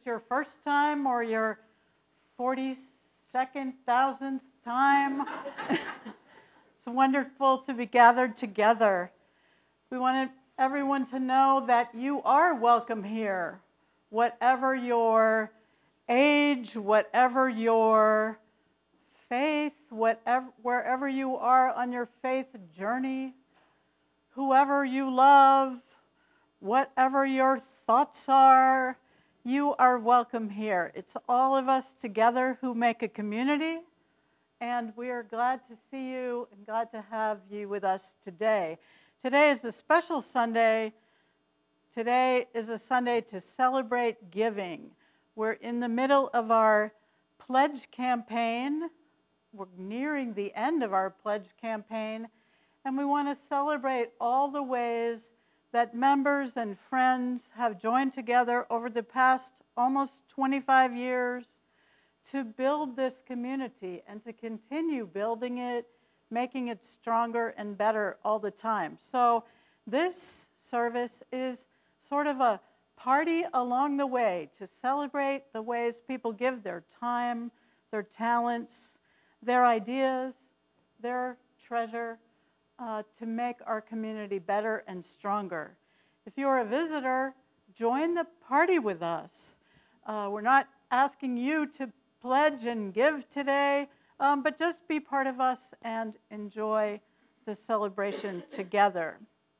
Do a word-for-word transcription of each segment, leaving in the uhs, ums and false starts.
it's your first time or your forty-second thousandth time, it's wonderful to be gathered together. We wanted everyone to know that you are welcome here, whatever your age, whatever your faith, whatever, wherever you are on your faith journey, whoever you love, whatever your thoughts are, you are welcome here. It's all of us together who make a community, and we are glad to see you and glad to have you with us today. Today is a special Sunday. Today is a Sunday to celebrate giving. We're in the middle of our pledge campaign. We're nearing the end of our pledge campaign, and we want to celebrate all the ways that members and friends have joined together over the past almost twenty-five years to build this community and to continue building it, making it stronger and better all the time. So this service is sort of a party along the way to celebrate the ways people give their time, their talents, their ideas, their treasure uh, to make our community better and stronger. If you're a visitor, join the party with us. Uh, we're not asking you to pledge and give today, um, but just be part of us and enjoy the celebration together.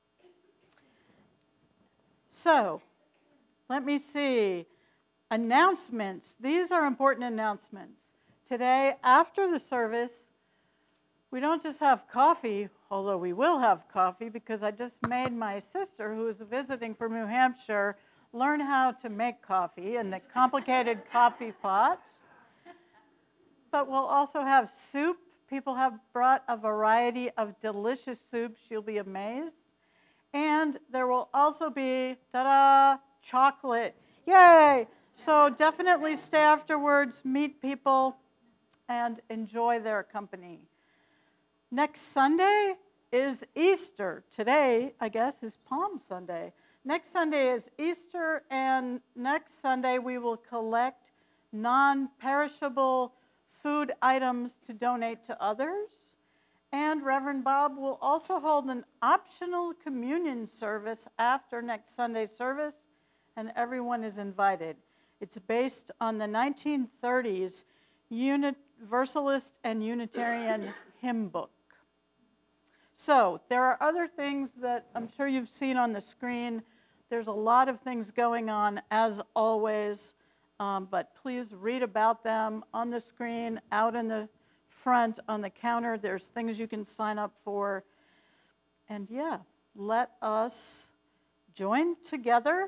So, let me see. Announcements. These are important announcements. Today, after the service, we don't just have coffee, although we will have coffee because I just made my sister, who is visiting from New Hampshire, learn how to make coffee in the complicated coffee pot. But we'll also have soup. People have brought a variety of delicious soups. You'll be amazed. And there will also be, ta-da, chocolate. Yay! So definitely stay afterwards, meet people, and enjoy their company. Next Sunday is Easter. Today, I guess, is Palm Sunday. Next Sunday is Easter, and next Sunday we will collect non-perishable food items to donate to others. And Reverend Bob will also hold an optional communion service after next Sunday's service, and everyone is invited. It's based on the nineteen thirties Universalist and Unitarian hymn book. So there are other things that I'm sure you've seen on the screen. There's a lot of things going on, as always, um, but please read about them on the screen, out in the front, on the counter. There's things you can sign up for. And yeah, let us join together.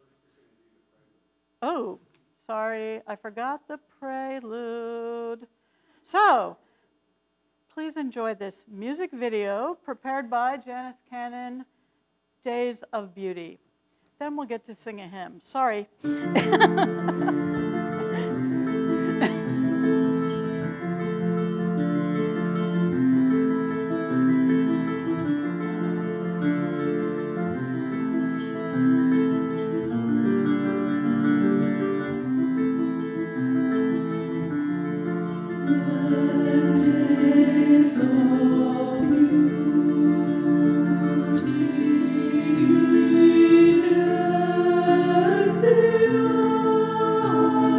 Oh, sorry, I forgot the prelude. So, please enjoy this music video prepared by Janice Cannon, Days of Beauty. Then we'll get to sing a hymn. Sorry. Oh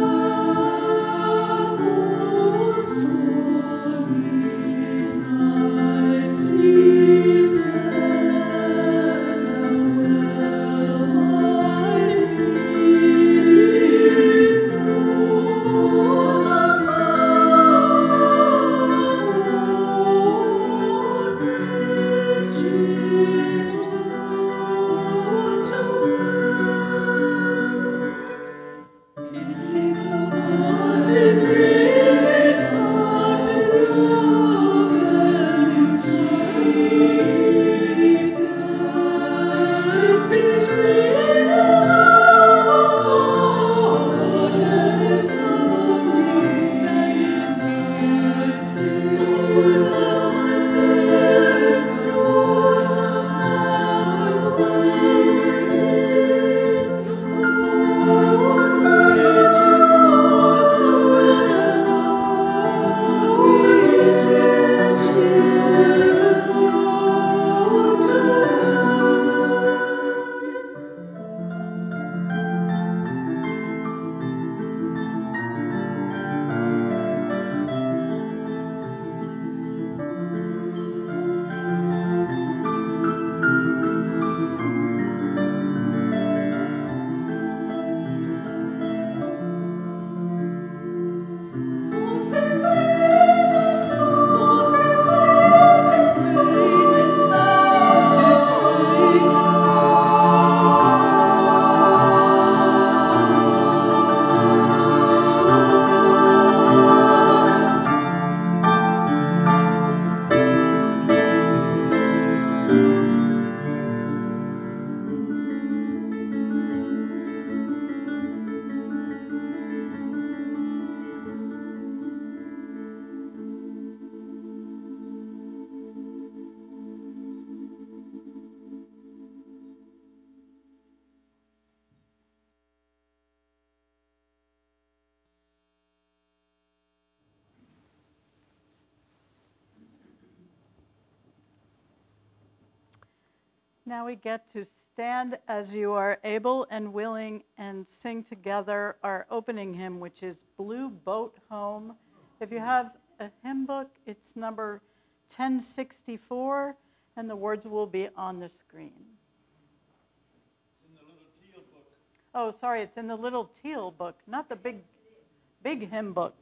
Now we get to stand as you are able and willing and sing together our opening hymn, which is Blue Boat Home. If you have a hymn book, it's number ten sixty-four, and the words will be on the screen. It's in the little teal book. Oh, sorry, it's in the little teal book, not the big, big hymn book.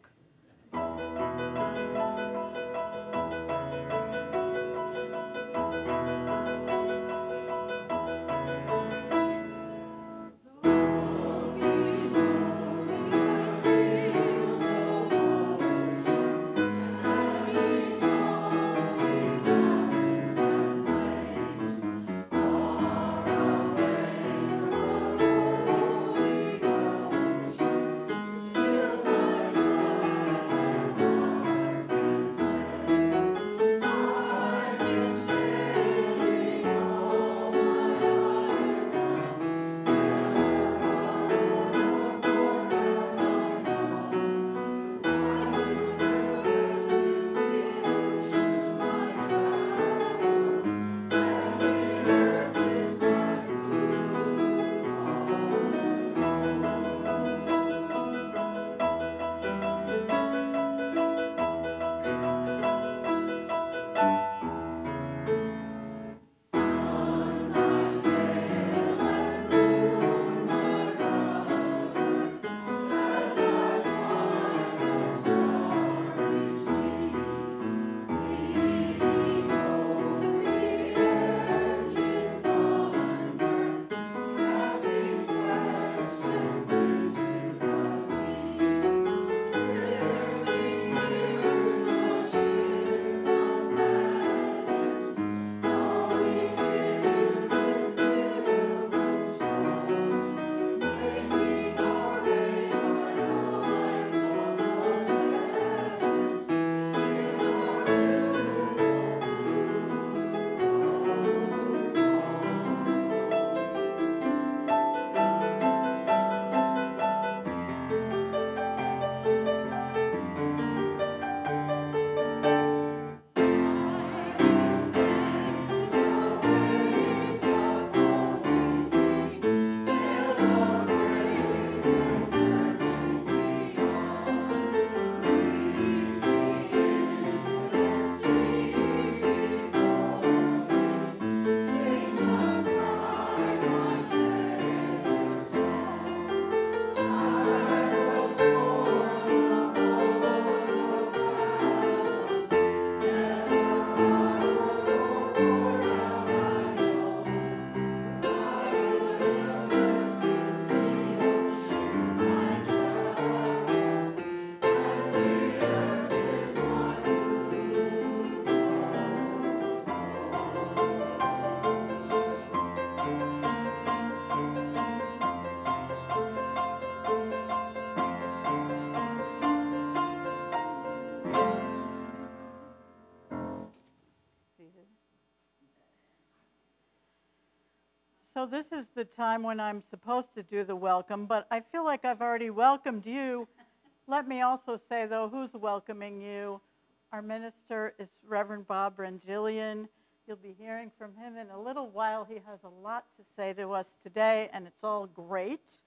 So this is the time when I'm supposed to do the welcome, but I feel like I've already welcomed you. Let me also say, though, who's welcoming you. Our minister is Reverend Bob Renjilian. You'll be hearing from him in a little while. He has a lot to say to us today, and it's all great.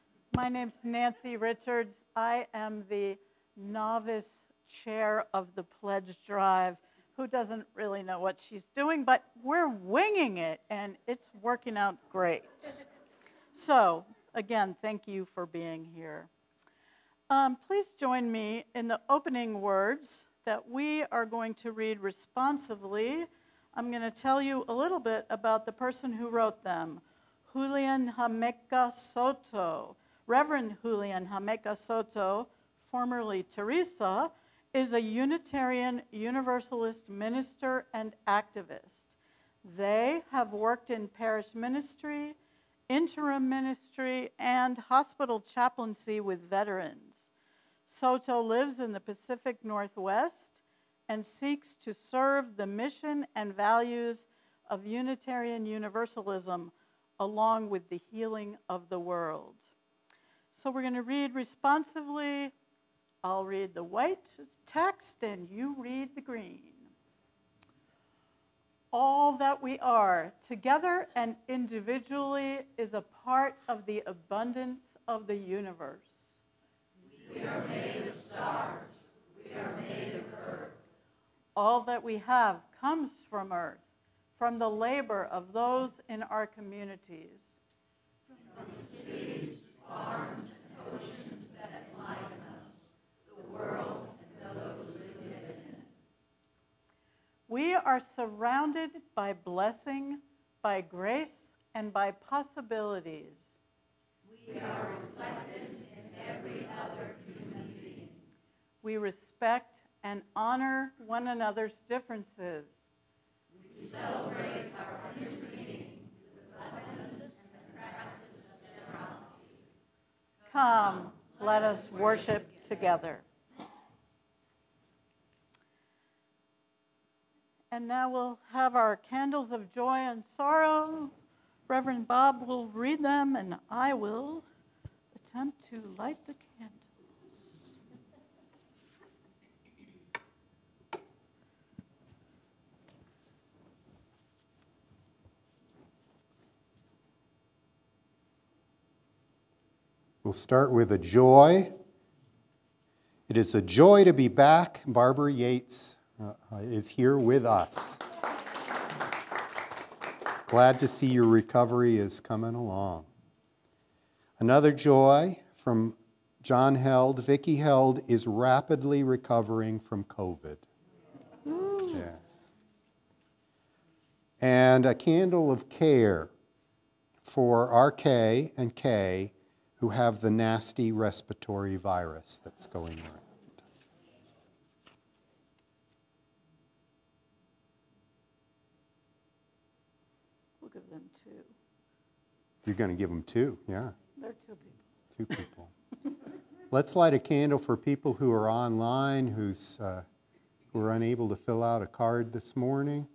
My name's Nancy Richards. I am the novice chair of the pledge drive, who doesn't really know what she's doing, but we're winging it, and it's working out great. So, again, thank you for being here. Um, please join me in the opening words that we are going to read responsively. I'm going to tell you a little bit about the person who wrote them, Julian Jameca Soto. Reverend Julian Jameca Soto, formerly Teresa, is a Unitarian Universalist minister and activist. They have worked in parish ministry, interim ministry, and hospital chaplaincy with veterans. Soto lives in the Pacific Northwest and seeks to serve the mission and values of Unitarian Universalism along with the healing of the world. So we're going to read responsively. I'll read the white text and you read the green. All that we are, together and individually, is a part of the abundance of the universe. We are made of stars. We are made of earth. All that we have comes from earth, from the labor of those in our communities. From the cities, farms, and oceans that enliven us, the world and those who live in it. We are surrounded by blessing, by grace, and by possibilities. We are reflected in every other human being. We respect and honor one another's differences. We celebrate our interbeing with abundance and practice of generosity. Come, let us worship together. And now we'll have our candles of joy and sorrow. Reverend Bob will read them, and I will attempt to light the candles. We'll start with a joy. It is a joy to be back. Barbara Yates uh, is here with us. Glad to see your recovery is coming along. Another joy from John Held. Vicki Held is rapidly recovering from COVID. Yeah. And a candle of care for R K and Kay, who have the nasty respiratory virus that's going around. We'll give them two. You're going to give them two, yeah. They're two people. Two people. Let's light a candle for people who are online, who's, uh, who are unable to fill out a card this morning.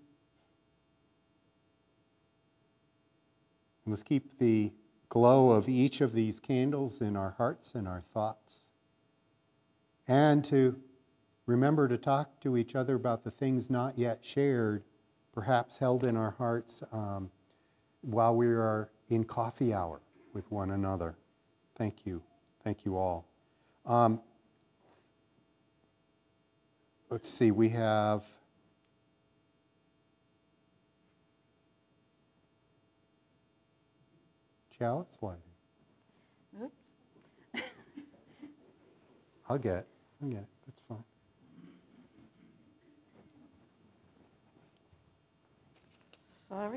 Let's keep the glow of each of these candles in our hearts and our thoughts. And to remember to talk to each other about the things not yet shared, perhaps held in our hearts um, while we are in coffee hour with one another. Thank you. Thank you all. Um, let's see, we have chalice lighting. Oops. I'll get it. I'll get it. That's fine. Sorry.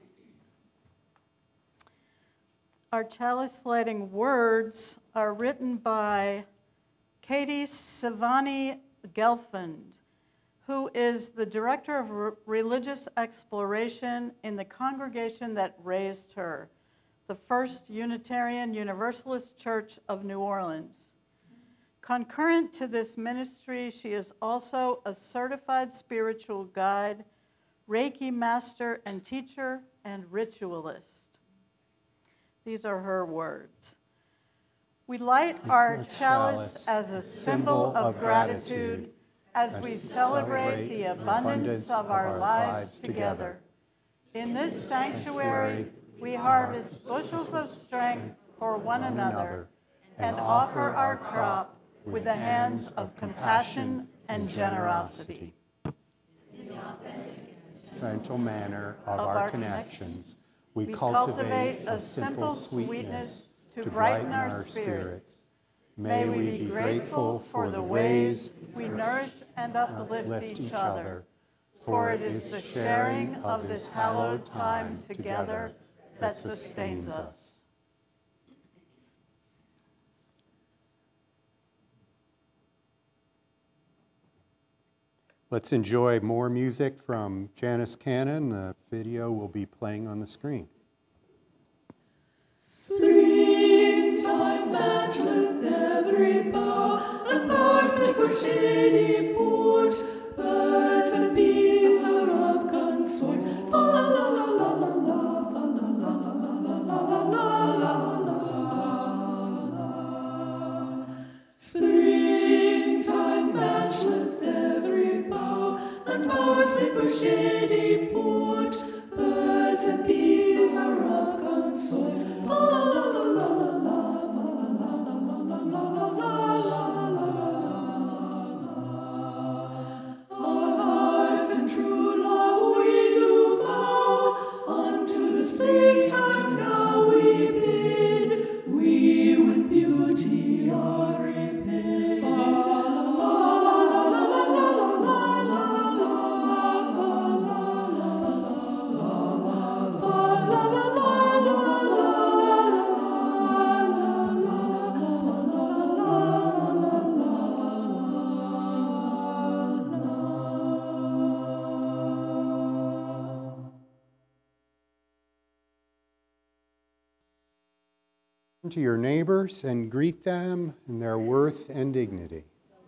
Our chalice lighting words are written by Katie Savani Gelfand, who is the Director of Re- Religious Exploration in the congregation that raised her, the First Unitarian Universalist Church of New Orleans. Concurrent to this ministry, she is also a certified spiritual guide, Reiki master and teacher, and ritualist. These are her words. We light our chalice as a symbol of gratitude as we celebrate the abundance of our lives together. In this sanctuary, we harvest bushels of strength for one another and offer our crop with the hands of compassion and generosity. In the authentic Essential manner of, Of our, our connections, we, We cultivate a simple sweetness to brighten our spirits. May we be grateful for the ways we nourish and uplift lift each other, for it is the sharing of this hallowed time together that sustains us. Let's enjoy more music from Janice Cannon. The video will be playing on the screen. Springtime matchleth every bough, and boughs make her shady port. Birds and bees are of consort. Fa la la la la la la, fa la la la la la la la la la. Springtime matchleth every bough, and boughs make her shady port. To your neighbors and greet them in their worth and dignity.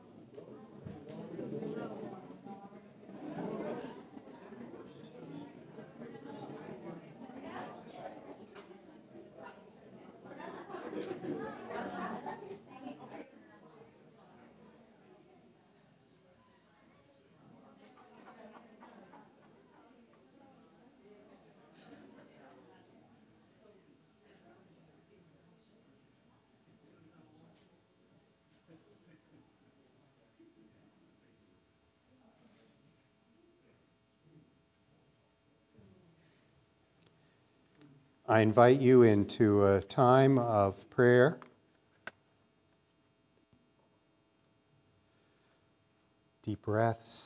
I invite you into a time of prayer. Deep breaths,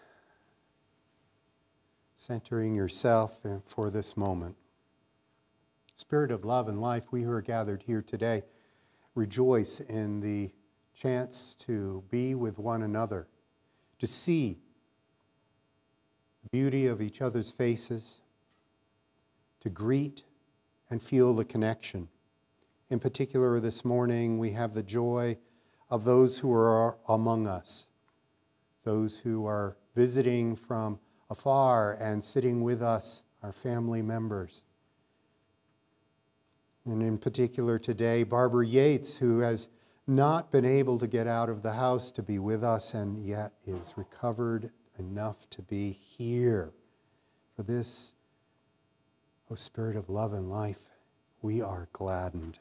centering yourself for this moment. Spirit of love and life, we who are gathered here today rejoice in the chance to be with one another, to see the beauty of each other's faces, to greet and feel the connection. In particular, this morning, we have the joy of those who are among us, those who are visiting from afar and sitting with us, our family members. And in particular today, Barbara Yates, who has not been able to get out of the house to be with us and yet is recovered enough to be here. For this, O Spirit of love and life, we are gladdened.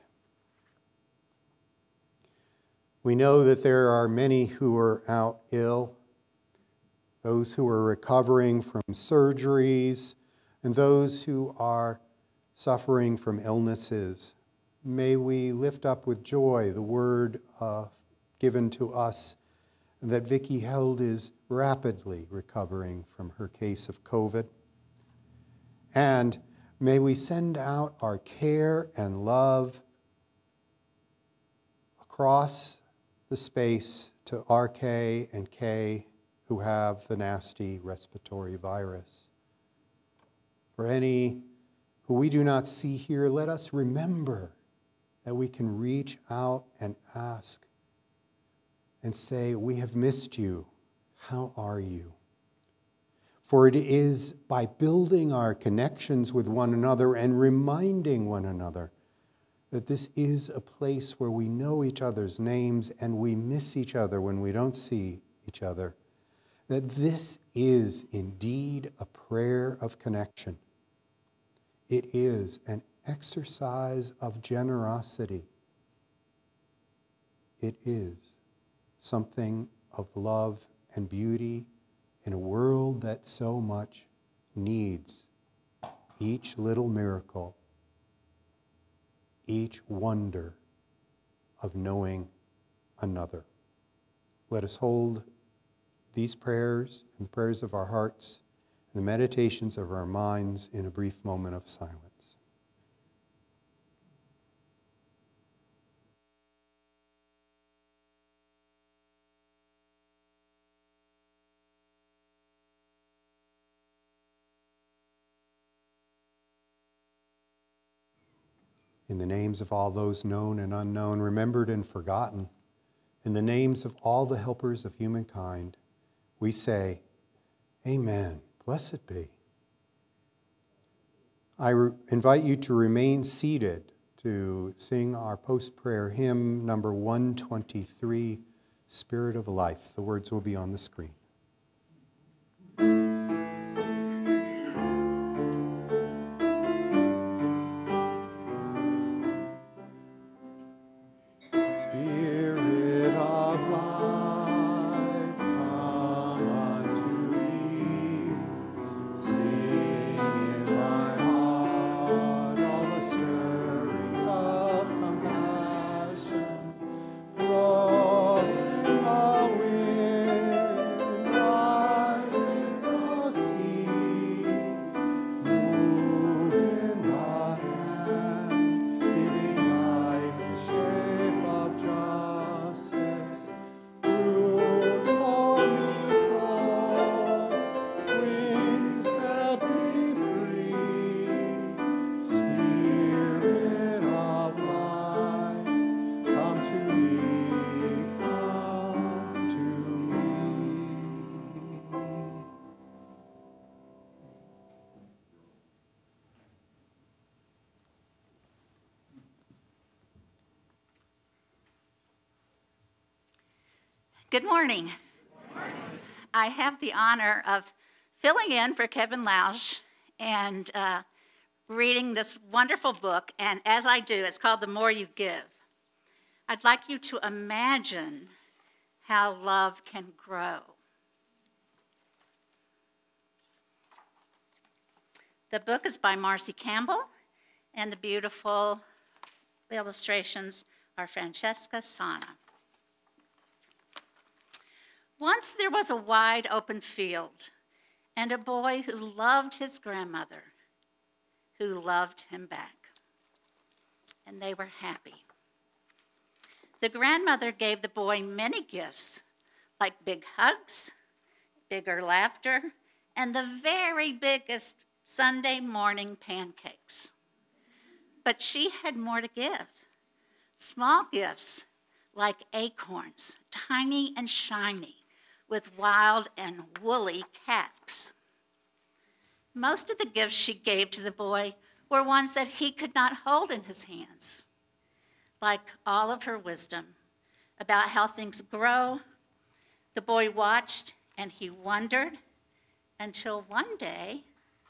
We know that there are many who are out ill, those who are recovering from surgeries, and those who are suffering from illnesses. May we lift up with joy the word uh, given to us that Vicki Held is rapidly recovering from her case of COVID. And may we send out our care and love across the space to R K and Kay, who have the nasty respiratory virus. For any who we do not see here, let us remember that we can reach out and ask and say, we have missed you. How are you? For it is by building our connections with one another and reminding one another that this is a place where we know each other's names and we miss each other when we don't see each other, that this is indeed a prayer of connection. It is an exercise of generosity. It is something of love and beauty in a world that so much needs each little miracle, each wonder of knowing another. Let us hold these prayers and the prayers of our hearts and the meditations of our minds in a brief moment of silence. In the names of all those known and unknown, remembered and forgotten, in the names of all the helpers of humankind, we say, Amen. Blessed be. I re- invite you to remain seated to sing our post-prayer hymn number one twenty-three, Spirit of Life. The words will be on the screen. Spirit of life, come unto me. Sing in my heart all the stirrings of compassion. Blow in the wind Good morning. Good morning. I have the honor of filling in for Kevin Lausch and uh, reading this wonderful book, and as I do, it's called The More You Give. I'd like you to imagine how love can grow. The book is by Marcy Campbell, and the beautiful illustrations are Francesca Sana. Once there was a wide open field, and a boy who loved his grandmother, who loved him back. And they were happy. The grandmother gave the boy many gifts, like big hugs, bigger laughter, and the very biggest Sunday morning pancakes. But she had more to give. Small gifts, like acorns, tiny and shiny, with wild and woolly caps. Most of the gifts she gave to the boy were ones that he could not hold in his hands, like all of her wisdom about how things grow. The boy watched and he wondered until one day,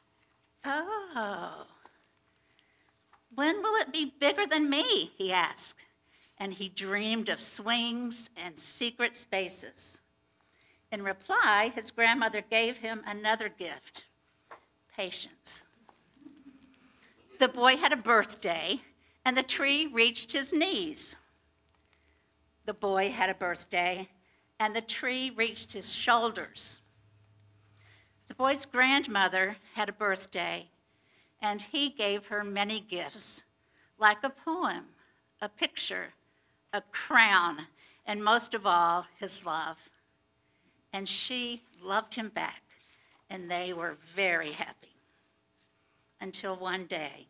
oh, when will it be bigger than me, he asked. And he dreamed of swings and secret spaces. In reply, his grandmother gave him another gift, patience. The boy had a birthday, and the tree reached his knees. The boy had a birthday, and the tree reached his shoulders. The boy's grandmother had a birthday, and he gave her many gifts, like a poem, a picture, a crown, and most of all, his love. And she loved him back, and they were very happy. Until one day,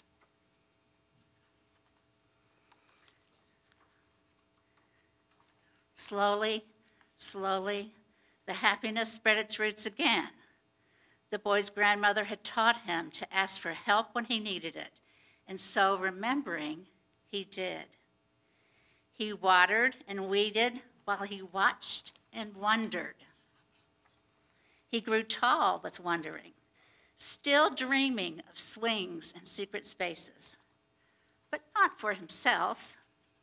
slowly, slowly, the happiness spread its roots again. The boy's grandmother had taught him to ask for help when he needed it, and so remembering, he did. He watered and weeded while he watched and wondered. He grew tall with wondering, still dreaming of swings and secret spaces, but not for himself.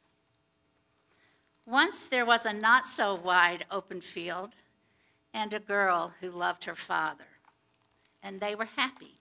Once there was a not so wide open field and a girl who loved her father, and they were happy.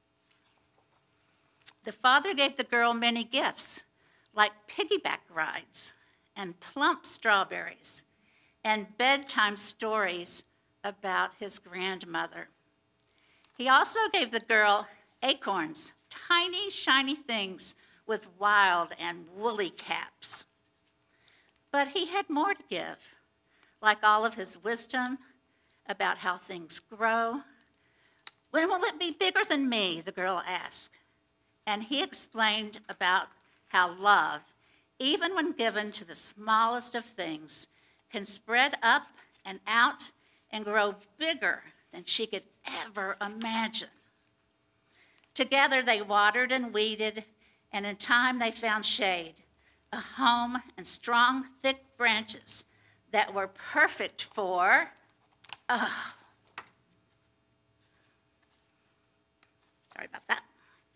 The father gave the girl many gifts, like piggyback rides and plump strawberries, and bedtime stories about his grandmother. He also gave the girl acorns, tiny, shiny things with wild and woolly caps. But he had more to give, like all of his wisdom about how things grow. When will it be bigger than me, the girl asked. And he explained about how love, even when given to the smallest of things, can spread up and out and grow bigger than she could ever imagine. Together they watered and weeded, and in time they found shade, a home and strong, thick branches that were perfect for, oh, sorry about that.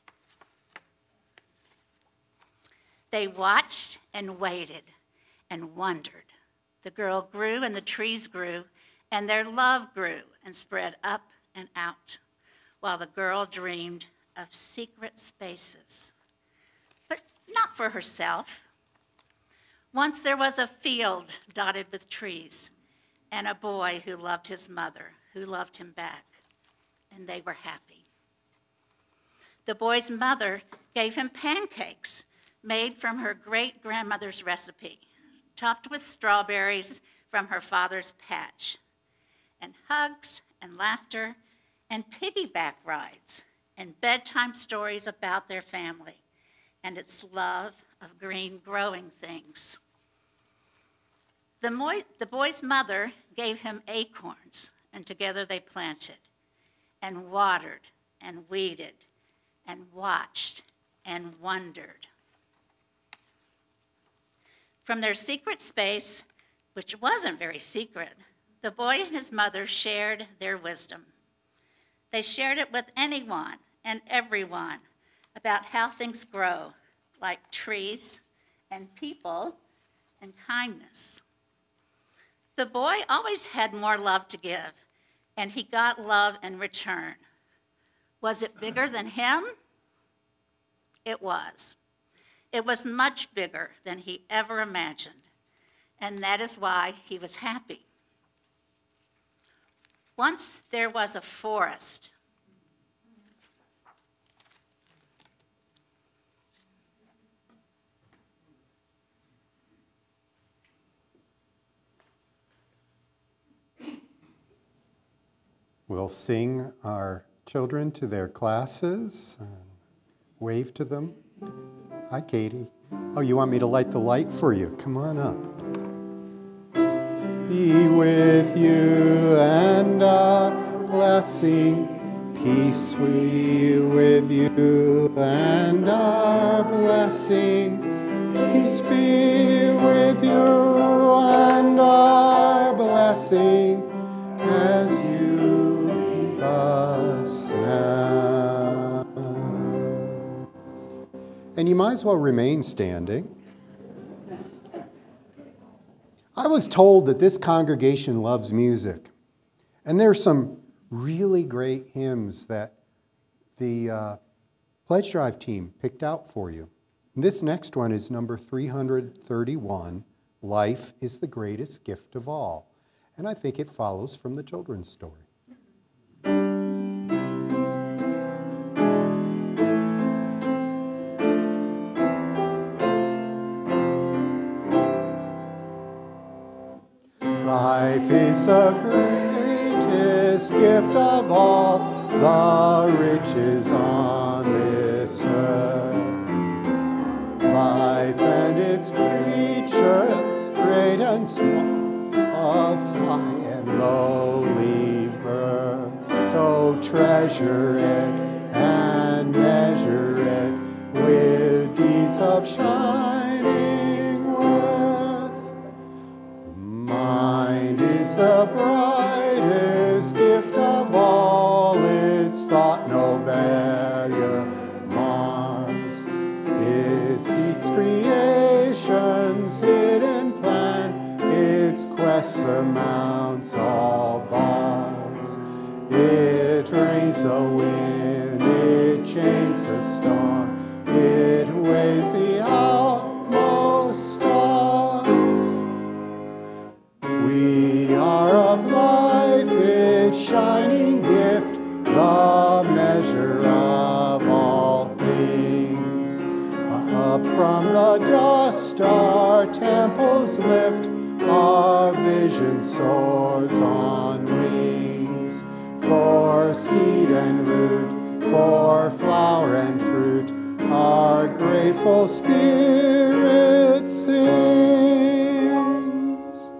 They watched and waited and wondered. The girl grew and the trees grew, and their love grew and spread up and out, while the girl dreamed of secret spaces, but not for herself. Once there was a field dotted with trees, and a boy who loved his mother, who loved him back, and they were happy. The boy's mother gave him pancakes made from her great-grandmother's recipe, topped with strawberries from her father's patch, and hugs and laughter and piggyback rides and bedtime stories about their family and its love of green growing things. The, mo- the boy's mother gave him acorns, and together they planted and watered and weeded and watched and wondered. From their secret space, which wasn't very secret, the boy and his mother shared their wisdom. They shared it with anyone and everyone about how things grow, like trees and people and kindness. The boy always had more love to give, and he got love in return. Was it bigger than him? It was. It was much bigger than he ever imagined, and that is why he was happy. Once there was a forest. We'll sing our children to their classes and wave to them. Hi, Katie. Oh, you want me to light the light for you? Come on up. Be with you and a blessing. Peace be with you and our blessing. Peace be with you and our blessing as you keep us now. And you might as well remain standing. I was told that this congregation loves music. And there's some really great hymns that the uh, Pledge Drive team picked out for you. And this next one is number three hundred thirty-one, Life is the Greatest Gift of All. And I think it follows from the children's story. Life is the greatest gift of all, the riches on this earth. Life and its creatures, great and small, of high and lowly birth. So treasure it and measure it with deeds of shining worth. Mind is the brightest gift of all, its thought no barrier mars. It seeks creation's hidden plan, its quest surmounts all bars. It trains the wind, it chains the storm, it weighs the outmost stars. We are of life, its shining gift, the measure of all things. Up from the dust our temples lift, our vision soars on wings. For seed and root, for flower and fruit, our grateful spirit sings.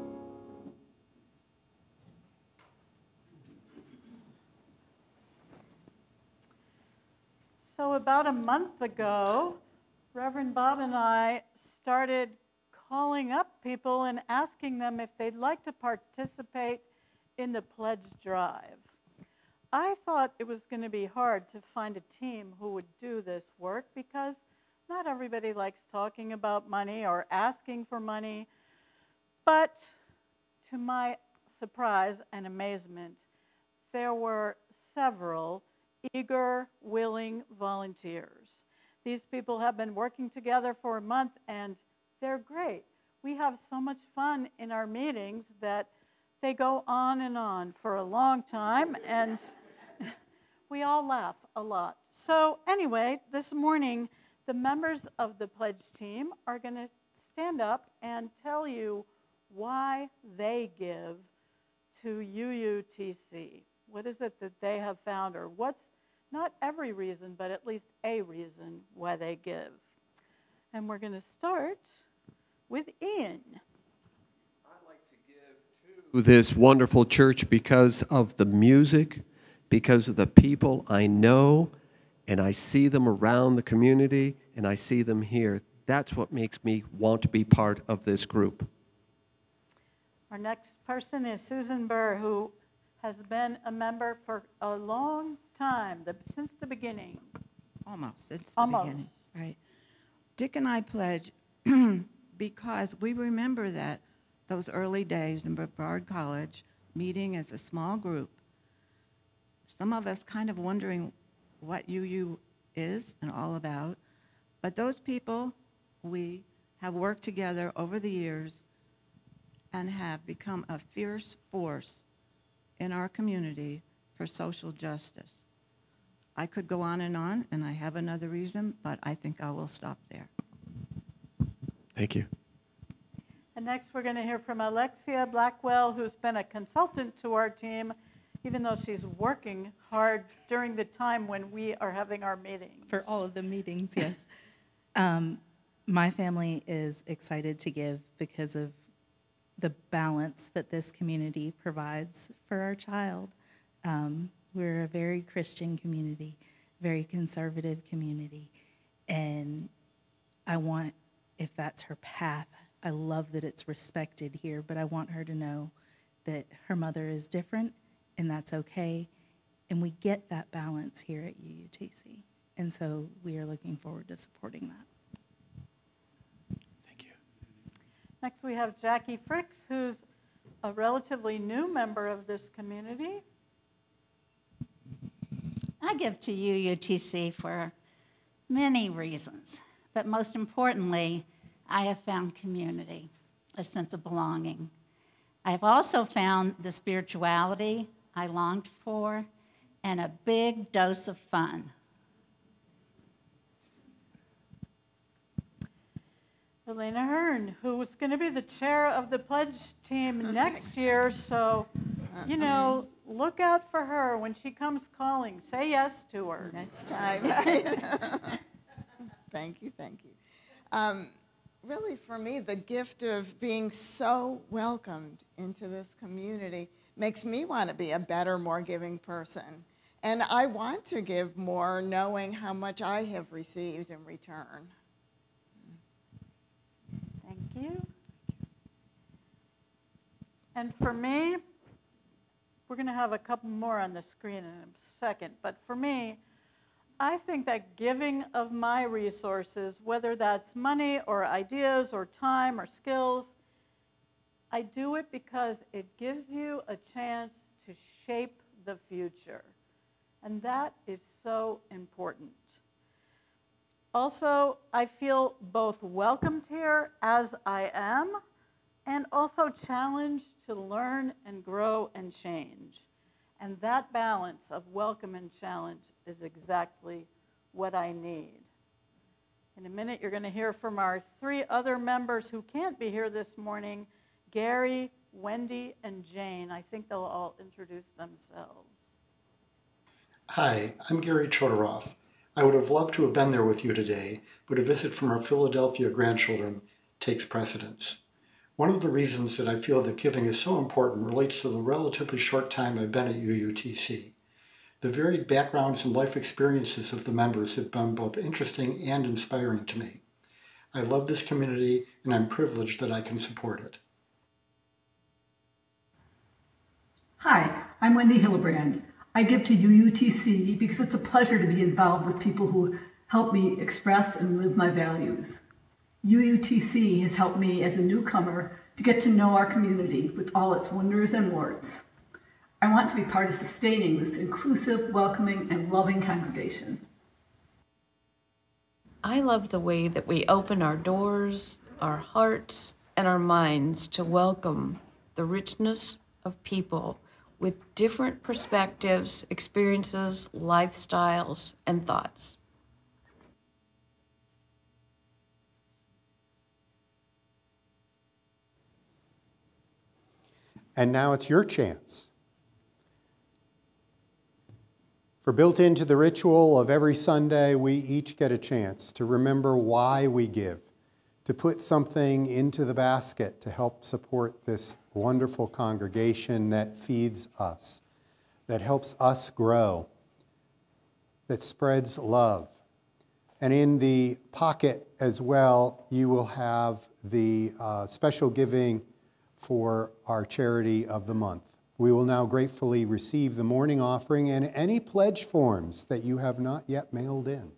So about a month ago, Reverend Bob and I started calling up people and asking them if they'd like to participate in the pledge drive. I thought it was going to be hard to find a team who would do this work because not everybody likes talking about money or asking for money. But to my surprise and amazement, there were several eager, willing volunteers. These people have been working together for a month, and they're great. We have so much fun in our meetings that they go on and on for a long time, and we all laugh a lot. So anyway, this morning, the members of the pledge team are going to stand up and tell you why they give to U U T C. What is it that they have found, or what's not every reason, but at least a reason why they give. And we're going to start with Ian. I'd like to give to this wonderful church because of the music, because of the people I know, and I see them around the community, and I see them here. That's what makes me want to be part of this group. Our next person is Susan Burr, who has been a member for a long time, the, since the beginning. Almost, it's the Almost. beginning, right? Dick and I pledge because we remember that those early days in Brevard College, meeting as a small group, some of us kind of wondering what U U is and all about, but those people, we have worked together over the years and have become a fierce force in our community for social justice. I could go on and on, and I have another reason, but I think I will stop there. Thank you. And next we're going to hear from Alexia Blackwell, who's been a consultant to our team, even though she's working hard during the time when we are having our meetings. For all of the meetings, yes. um, my family is excited to give because of the balance that this community provides for our child. Um, we're a very Christian community, very conservative community, and I want, if that's her path, I love that it's respected here, but I want her to know that her mother is different, and that's okay, and we get that balance here at U U T C, and so we are looking forward to supporting that. Thank you. Next we have Jackie Fricks, who's a relatively new member of this community. I give to U U T C for many reasons, but most importantly, I have found community, a sense of belonging. I have also found the spirituality I longed for and a big dose of fun. Elena Hearn, who's going to be the chair of the pledge team next year, so, you know, look out for her when she comes calling. Say yes to her. Next time, right? Thank you, thank you. Um, really, for me, the gift of being so welcomed into this community makes me want to be a better, more giving person. And I want to give more, knowing how much I have received in return. Thank you. And for me, we're going to have a couple more on the screen in a second, but for me, I think that giving of my resources, whether that's money or ideas or time or skills, I do it because it gives you a chance to shape the future. And that is so important. Also, I feel both welcomed here as I am, and also challenged to learn and grow and change. And that balance of welcome and challenge is exactly what I need. In a minute, you're going to hear from our three other members who can't be here this morning, Gary, Wendy, and Jane. I think they'll all introduce themselves. Hi, I'm Gary Chodoroff. I would have loved to have been there with you today, but a visit from our Philadelphia grandchildren takes precedence. One of the reasons that I feel that giving is so important relates to the relatively short time I've been at U U T C. The varied backgrounds and life experiences of the members have been both interesting and inspiring to me. I love this community, and I'm privileged that I can support it. Hi, I'm Wendy Hillebrand. I give to U U T C because it's a pleasure to be involved with people who help me express and live my values. U U T C has helped me as a newcomer to get to know our community with all its wonders and warts. I want to be part of sustaining this inclusive, welcoming, and loving congregation. I love the way that we open our doors, our hearts, and our minds to welcome the richness of people with different perspectives, experiences, lifestyles, and thoughts. And now it's your chance. For built into the ritual of every Sunday, we each get a chance to remember why we give, to put something into the basket to help support this wonderful congregation that feeds us, that helps us grow, that spreads love. And in the pocket as well, you will have the uh, special giving for our charity of the month. We will now gratefully receive the morning offering and any pledge forms that you have not yet mailed in.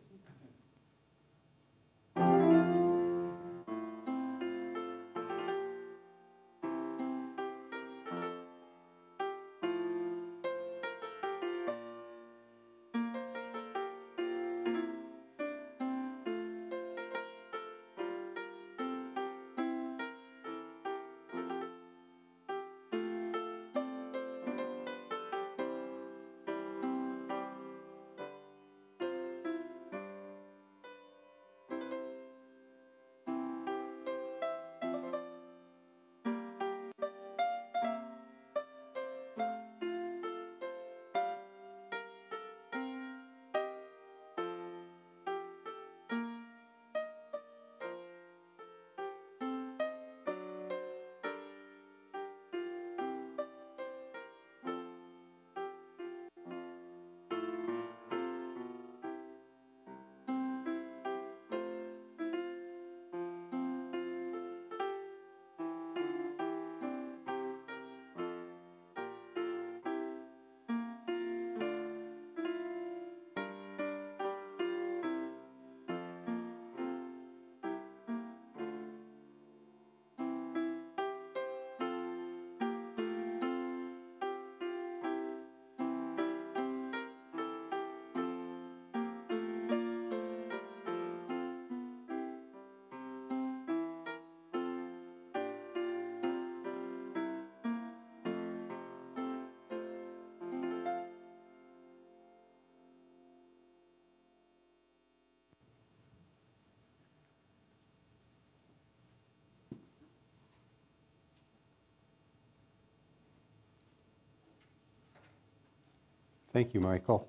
Thank you, Michael.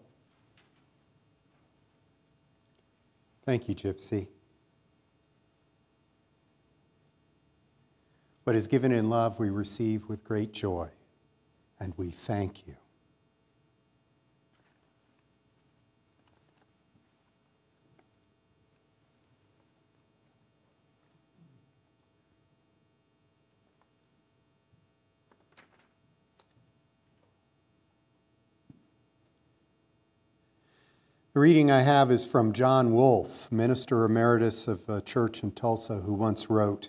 Thank you, Gypsy. What is given in love we receive with great joy, and we thank you. The reading I have is from John Wolfe, minister emeritus of a church in Tulsa, who once wrote,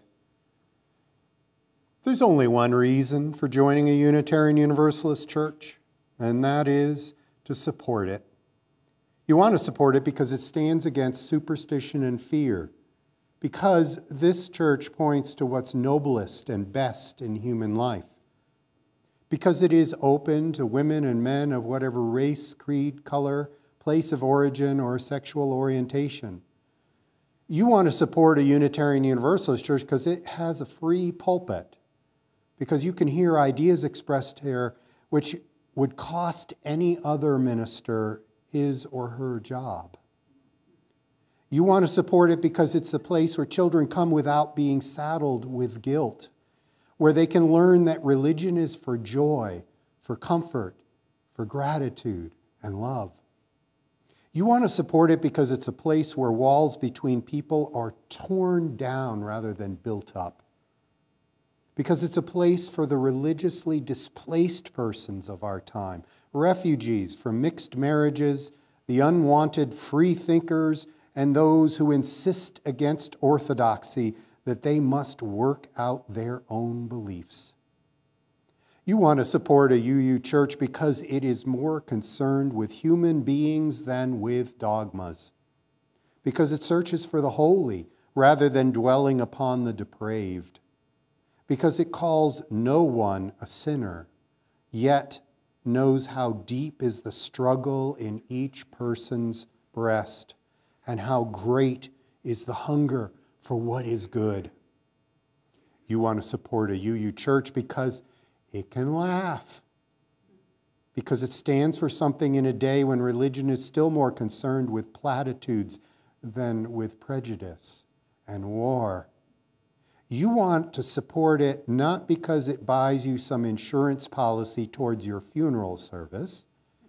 "There's only one reason for joining a Unitarian Universalist church, and that is to support it. You want to support it because it stands against superstition and fear, because this church points to what's noblest and best in human life, because it is open to women and men of whatever race, creed, color, place of origin, or sexual orientation. You want to support a Unitarian Universalist church because it has a free pulpit, because you can hear ideas expressed here which would cost any other minister his or her job. You want to support it because it's a place where children come without being saddled with guilt, where they can learn that religion is for joy, for comfort, for gratitude and love. You want to support it because it's a place where walls between people are torn down rather than built up. Because it's a place for the religiously displaced persons of our time, refugees from mixed marriages, the unwanted free thinkers, and those who insist against orthodoxy that they must work out their own beliefs. You want to support a U U church because it is more concerned with human beings than with dogmas, because it searches for the holy rather than dwelling upon the depraved, because it calls no one a sinner, yet knows how deep is the struggle in each person's breast and how great is the hunger for what is good. You want to support a U U church because it can laugh, because it stands for something in a day when religion is still more concerned with platitudes than with prejudice and war. You want to support it not because it buys you some insurance policy towards your funeral service,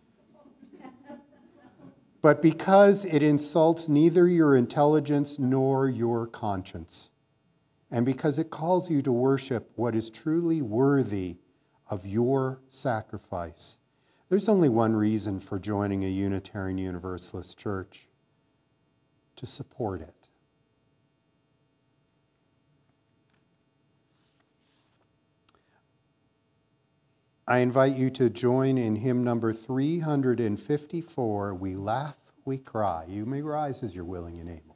but because it insults neither your intelligence nor your conscience. and because it calls you to worship what is truly worthy of your sacrifice. There's only one reason for joining a Unitarian Universalist church: to support it. I invite you to join in hymn number three hundred fifty-four, We Laugh, We Cry. You may rise as you're willing and able.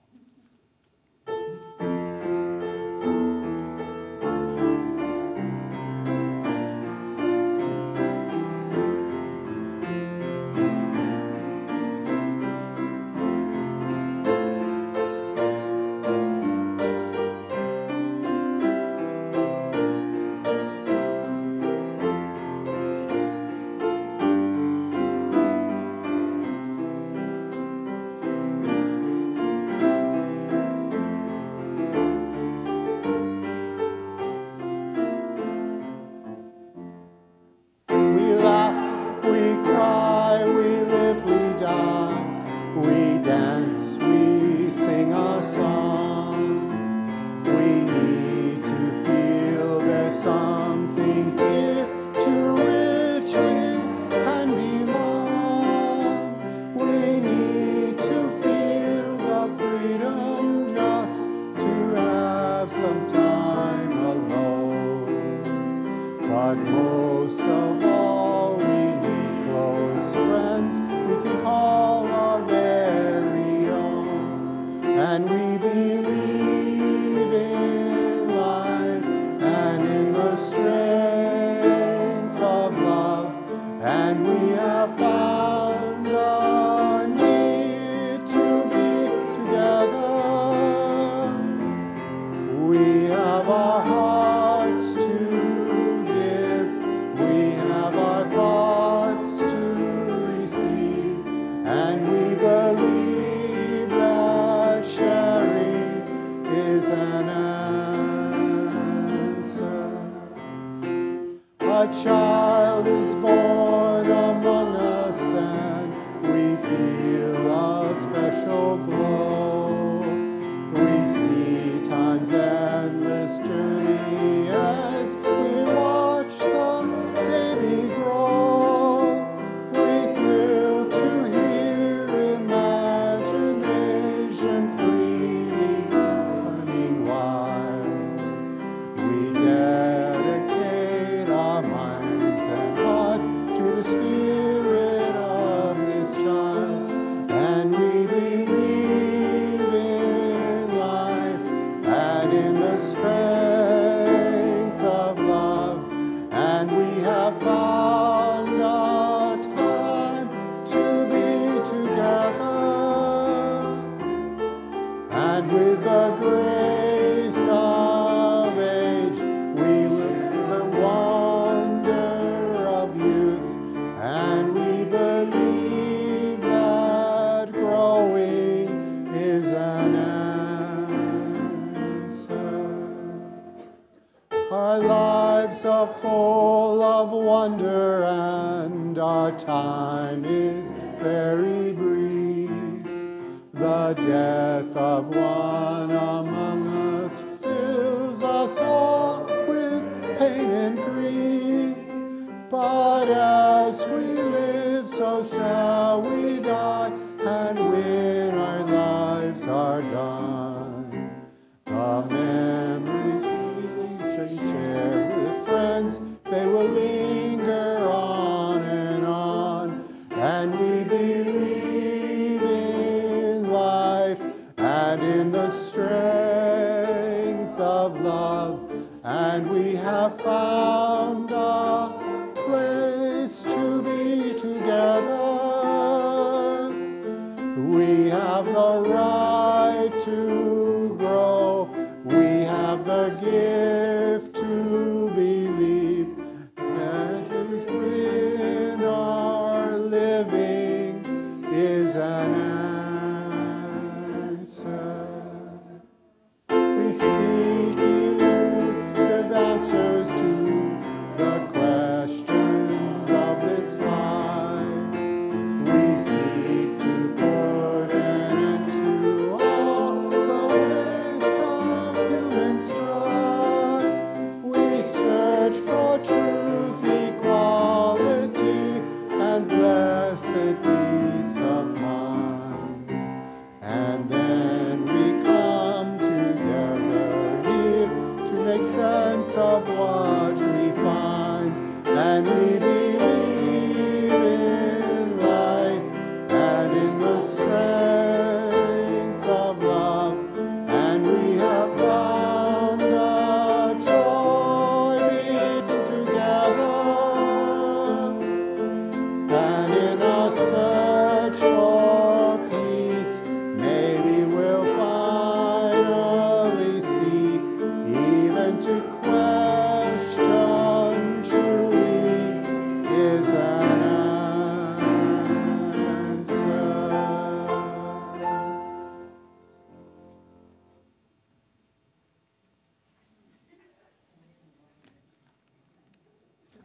Strife.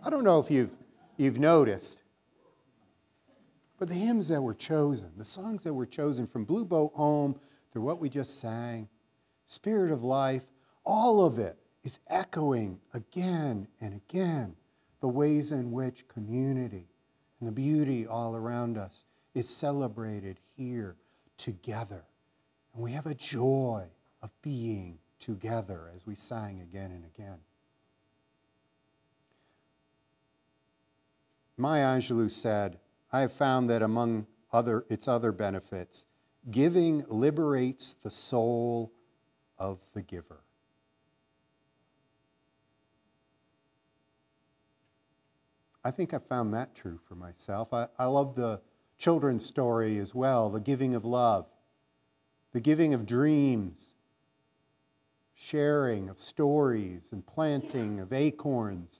I don't know if you've, you've noticed, but the hymns that were chosen, the songs that were chosen from Blue Boat Home through what we just sang, Spirit of Life, all of it is echoing again and again the ways in which community and the beauty all around us is celebrated here together. And we have a joy of being together as we sang again and again. Maya Angelou said, I have found that among other, its other benefits, giving liberates the soul of the giver. I think I found that true for myself. I, I love the children's story as well, the giving of love, the giving of dreams, sharing of stories and planting of acorns.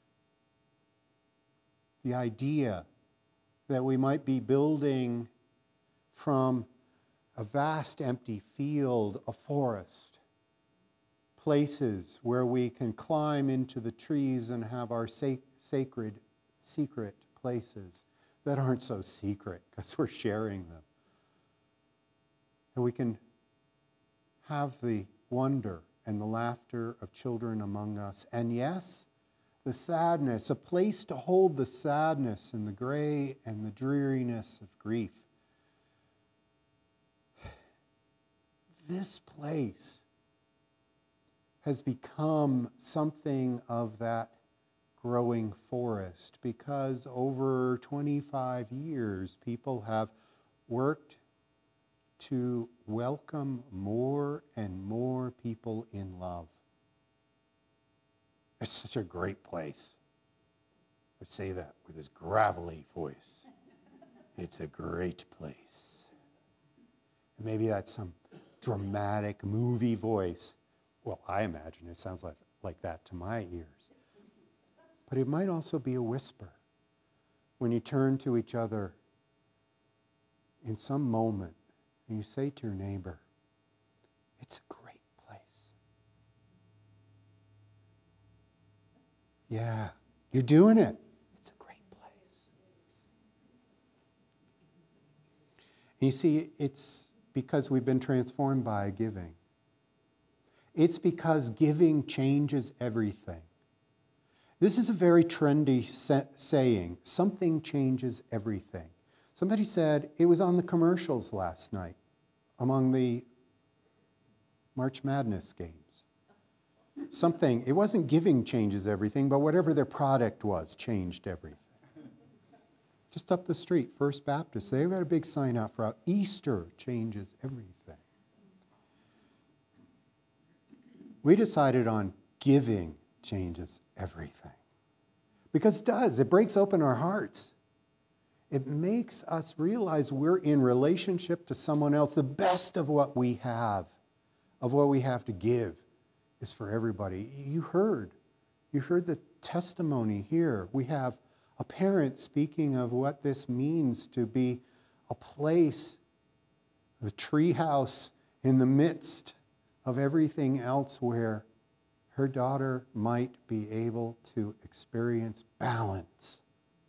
The idea that we might be building from a vast empty field, a forest, places where we can climb into the trees and have our sac- sacred, secret places that aren't so secret because we're sharing them. And we can have the wonder and the laughter of children among us. And yes, the sadness, a place to hold the sadness and the gray and the dreariness of grief. This place has become something of that growing forest because over twenty-five years, people have worked to welcome more and more people in love. It's such a great place. I say that with his gravelly voice. It's a great place. And maybe that's some dramatic movie voice. Well, I imagine it sounds like, like that to my ears. But it might also be a whisper when you turn to each other in some moment and you say to your neighbor, it's a great place. Yeah, you're doing it. It's a great place. And you see, it's because we've been transformed by giving. It's because giving changes everything. This is a very trendy saying, something changes everything. Somebody said, it was on the commercials last night among the March Madness games. Something, it wasn't giving changes everything, but whatever their product was changed everything. Just up the street, First Baptist, they've got a big sign out for out. Easter changes everything. We decided on giving changes everything. Because it does, it breaks open our hearts. It makes us realize we're in relationship to someone else. The best of what we have, of what we have to give, is for everybody. You heard, you heard the testimony here. We have a parent speaking of what this means to be a place, the treehouse in the midst of everything else where her daughter might be able to experience balance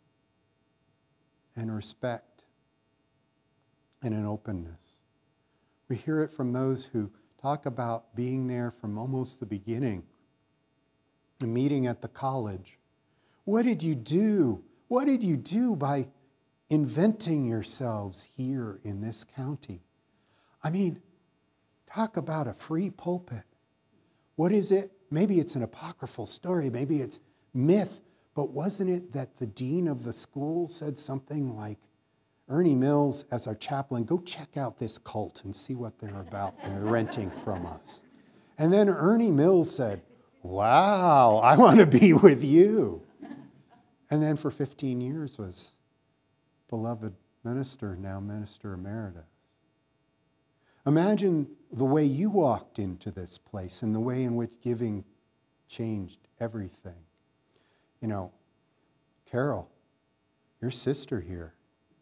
and respect and an openness. We hear it from those who talk about being there from almost the beginning, a meeting at the college. What did you do? What did you do by inventing yourselves here in this county? I mean, talk about a free pulpit. What is it? Maybe it's an apocryphal story, maybe it's myth, but wasn't it that the dean of the school said something like, Ernie Mills, as our chaplain, go check out this cult and see what they're about and they're renting from us. And then Ernie Mills said, wow, I want to be with you. And then for fifteen years was beloved minister, now minister emeritus. Imagine the way you walked into this place and the way in which giving changed everything. You know, Carol, your sister here,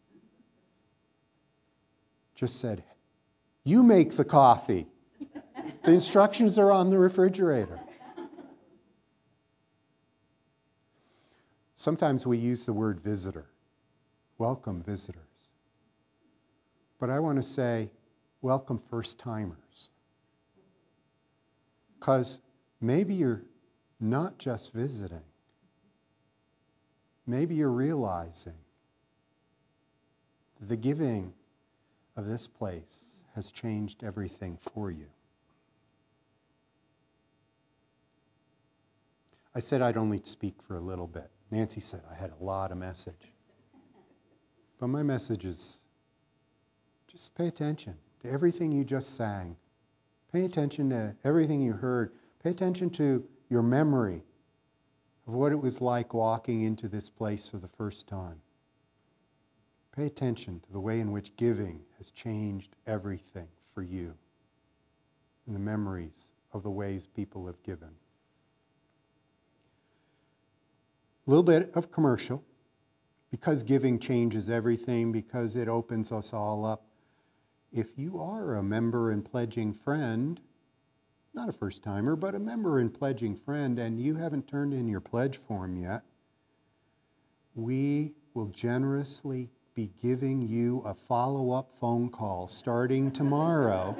just said, you make the coffee. The instructions are on the refrigerator. sometimes we use the word visitor. Welcome, visitors. But I want to say, welcome, first-timers. Because maybe you're not just visiting. Maybe you're realizing that the giving of this place has changed everything for you. I said I'd only speak for a little bit. Nancy said I had a lot of message. But my message is just pay attention to everything you just sang. Pay attention to everything you heard. Pay attention to your memory of what it was like walking into this place for the first time. Pay attention to the way in which giving has changed everything for you and the memories of the ways people have given. A little bit of commercial, because giving changes everything, because it opens us all up. If you are a member and pledging friend, not a first-timer, but a member and pledging friend, and you haven't turned in your pledge form yet, we will generously be giving you a follow-up phone call starting tomorrow.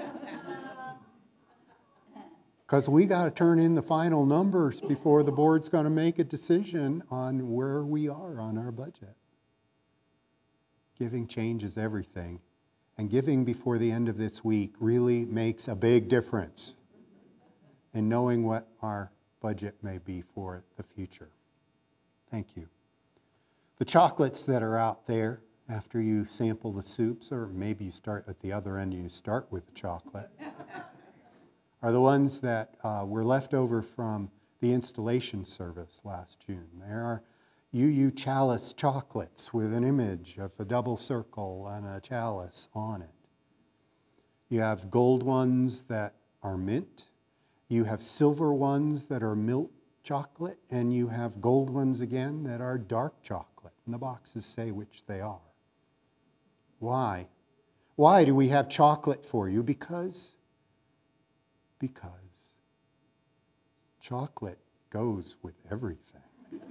Because we got to turn in the final numbers before the board's going to make a decision on where we are on our budget. Giving changes everything. And giving before the end of this week really makes a big difference in knowing what our budget may be for the future. Thank you. The chocolates that are out there after you sample the soups, or maybe you start at the other end and you start with the chocolate, are the ones that uh, were left over from the installation service last June. There are U U chalice chocolates with an image of a double circle and a chalice on it. You have gold ones that are mint. You have silver ones that are milk chocolate, and you have gold ones again that are dark chocolate. And the boxes say which they are. Why? Why do we have chocolate for you? Because, because chocolate goes with everything.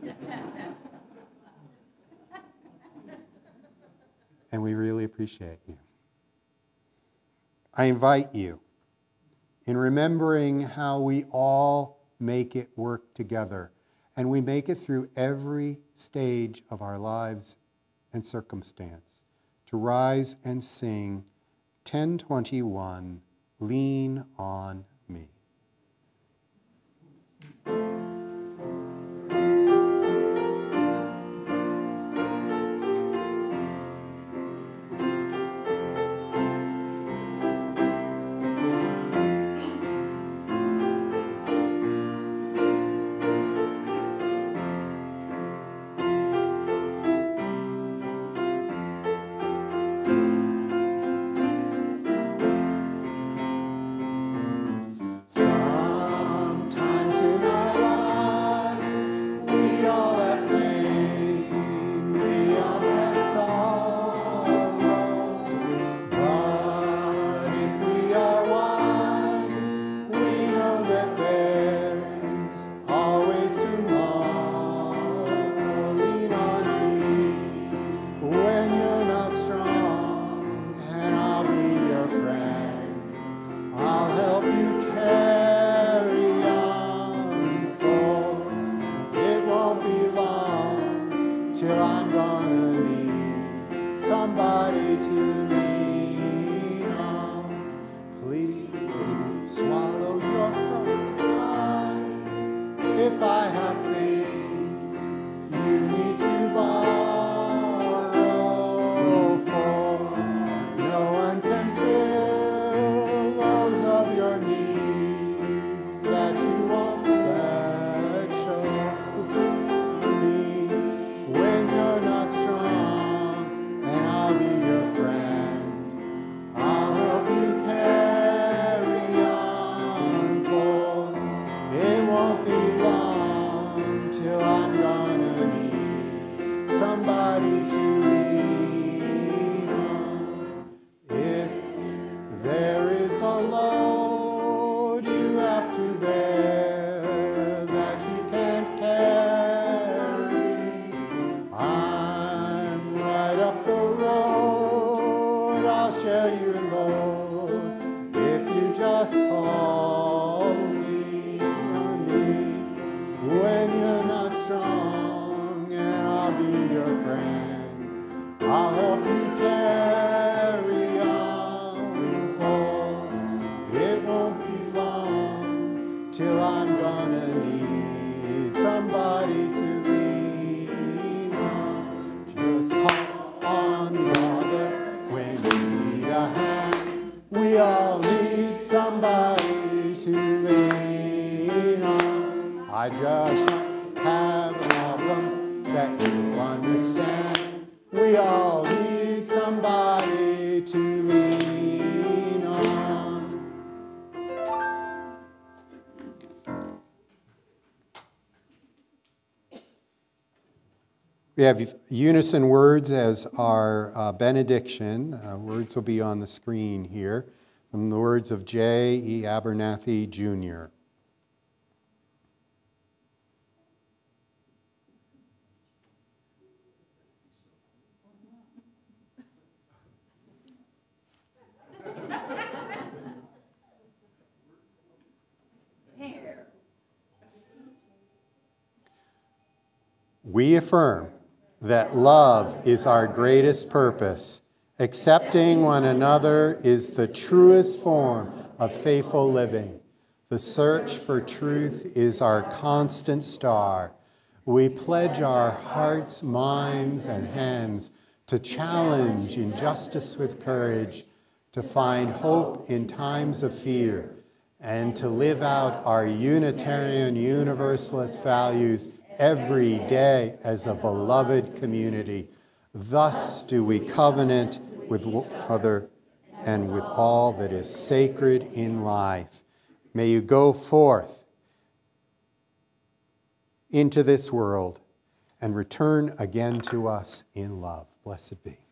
And we really appreciate you. I invite you, in remembering how we all make it work together, and we make it through every stage of our lives and circumstance, to rise and sing ten twenty-one, Lean on Me. just call me, me when you're not strong, and I'll be your friend. I'll help you carry on, for it won't be long till I'm gonna need somebody to lean on. Just call on brother when you need a hand. We all need somebody to lean on. I just have a problem that you'll understand. We all need somebody to lean on. We have unison words as our uh, benediction. Uh, words will be on the screen here from the words of J E Abernathy, Junior We affirm that love is our greatest purpose. Accepting one another is the truest form of faithful living. The search for truth is our constant star. We pledge our hearts, minds, and hands to challenge injustice with courage, to find hope in times of fear, and to live out our Unitarian Universalist values every day as a beloved community. Thus do we covenant with one another and with all that is sacred in life. May you go forth into this world and return again to us in love. Blessed be.